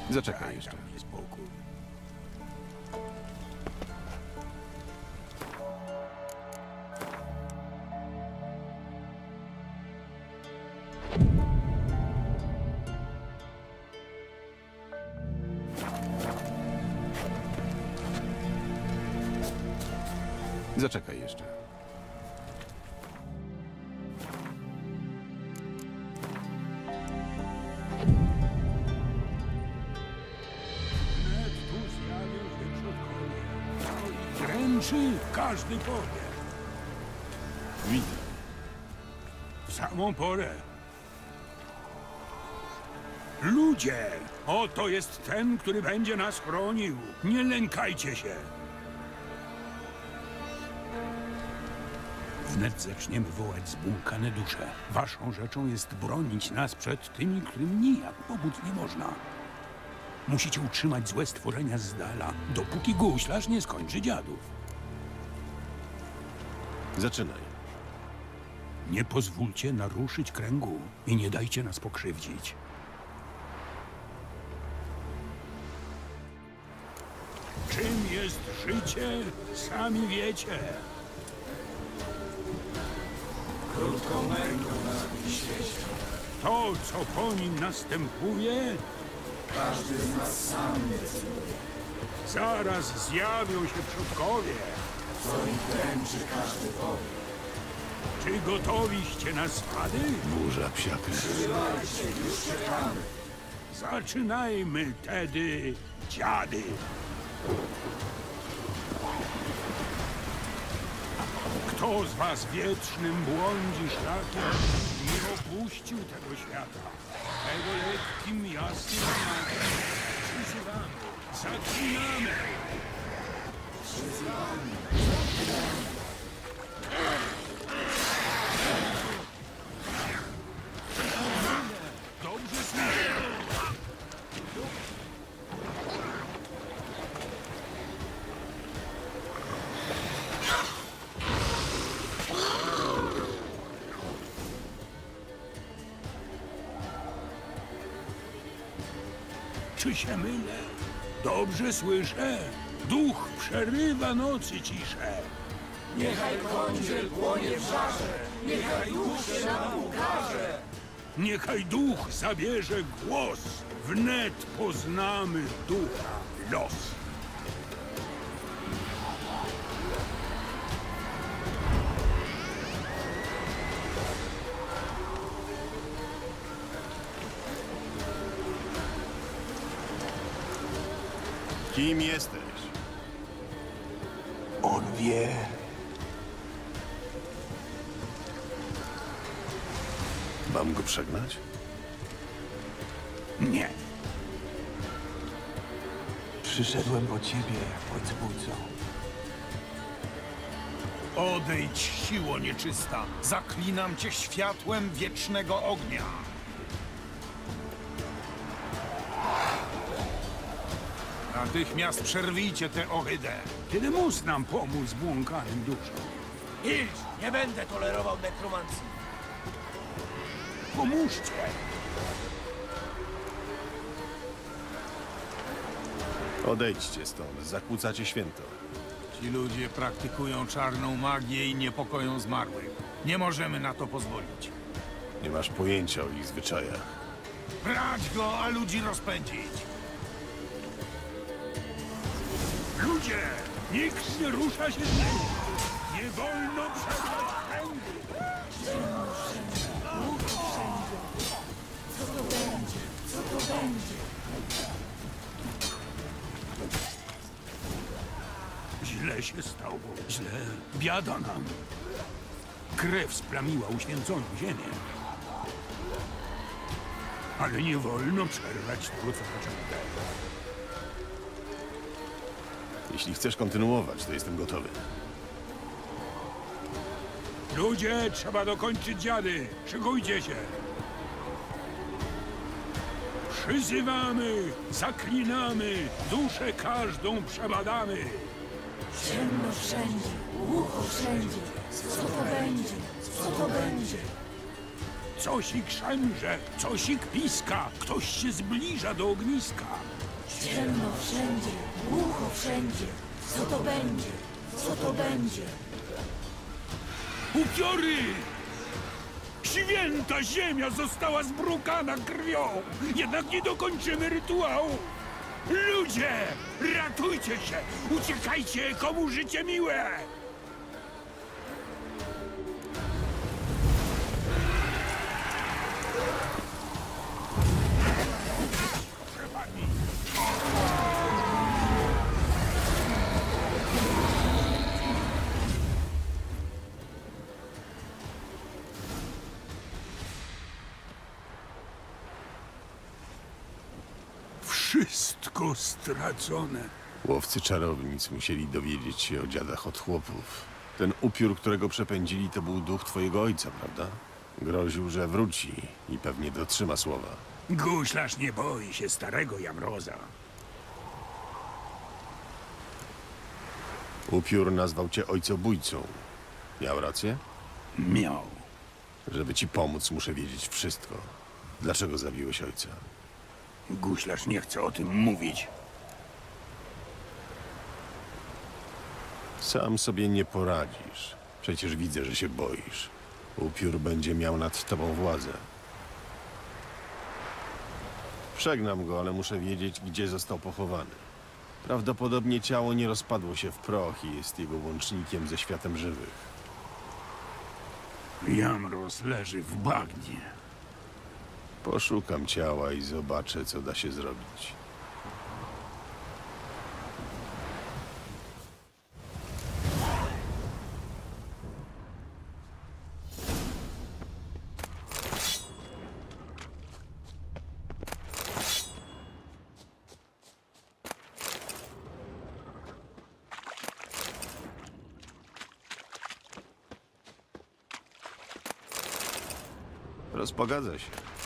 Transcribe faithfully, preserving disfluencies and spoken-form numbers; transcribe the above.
Zaczekaj jeszcze. Zaczekaj jeszcze. Wnet tu zjawił się przodkowie. Co ich dręczy, każdy powie. Widzę. W samą porę. Ludzie! Oto jest ten, który będzie nas chronił. Nie lękajcie się. Wnet zaczniemy wołać zbłąkane dusze. Waszą rzeczą jest bronić nas przed tymi, którym nijak pomóc nie można. Musicie utrzymać złe stworzenia z dala, dopóki guślarz nie skończy dziadów. Zaczynaj. Nie pozwólcie naruszyć kręgu i nie dajcie nas pokrzywdzić. Czym jest życie, sami wiecie. Krótką męką na tym świecie. To, co po nim następuje, Każdy z nas sam decyduje. zaraz zjawią się przodkowie. Co ich dręczy, każdy powie. Czy gotowiście na swady? Burza psiaty. Przybywajcie, już czekamy. Zaczynajmy tedy, dziady. Kto z was wiecznym błądzi szlakiem, nie opuścił tego świata. Tego lekkim, jasnym znakiem. Przyzywamy, zaklinamy. Dobrze słyszę. Czy się mylę? Dobrze słyszę. Duch przerywa nocy ciszę. Niechaj kądziel płonie w żarze. Niechaj duch się nam ukaże. Niechaj duch zabierze głos. Wnet poznamy ducha los. Kim jesteś? On wie. Mam go przegnać? Nie. Przyszedłem po ciebie, ojcobójco. Odejdź, siło nieczysta! Zaklinam cię światłem wiecznego ognia! Natychmiast przerwijcie tę ohydę! Kiedy mus nam pomóc błąkanym duszom? Idź! Nie będę tolerował nekromancji. Pomóżcie! Odejdźcie stąd, zakłócacie święto. Ci ludzie praktykują czarną magię i niepokoją zmarłych. Nie możemy na to pozwolić. Nie masz pojęcia o ich zwyczajach. Brać go, a ludzi rozpędzić! Ludzie! Nikt nie rusza się z nim! Nie wolno przerwać kręgu! Co to będzie? Co to będzie? Źle się stało. Źle. Biada nam. Krew splamiła uświęconą ziemię. Ale nie wolno przerwać tego, co zaczęte. Jeśli chcesz kontynuować, to jestem gotowy. Ludzie, trzeba dokończyć dziady. Szykujcie się. Przyzywamy, zaklinamy, duszę każdą przebadamy. Ciemno wszędzie, głucho wszędzie. Co to będzie? Co to będzie? Cosik szemrze, cosik piska, ktoś się zbliża do ogniska. Ciemno wszędzie, głucho wszędzie. Co to będzie? Co to będzie? Upiory! Święta ziemia została zbrukana krwią! Jednak nie dokończymy rytuału! Ludzie! Ratujcie się! Uciekajcie, komu życie miłe! Wszystko stracone. Łowcy czarownic musieli dowiedzieć się o dziadach od chłopów. Ten upiór, którego przepędzili, to był duch twojego ojca, prawda? Groził, że wróci i pewnie dotrzyma słowa. Guślarz nie boi się starego Jamroza. Upiór nazwał cię ojcobójcą. Miał rację? Miał. Żeby ci pomóc, muszę wiedzieć wszystko. Dlaczego zabiłeś ojca? Guślarz nie chce o tym mówić. Sam sobie nie poradzisz. Przecież widzę, że się boisz. Upiór będzie miał nad tobą władzę. Przegnam go, ale muszę wiedzieć, gdzie został pochowany. Prawdopodobnie ciało nie rozpadło się w proch i jest jego łącznikiem ze światem żywych. Jamroz leży w bagnie. Poszukam ciała i zobaczę, co da się zrobić. Rozpogadza się.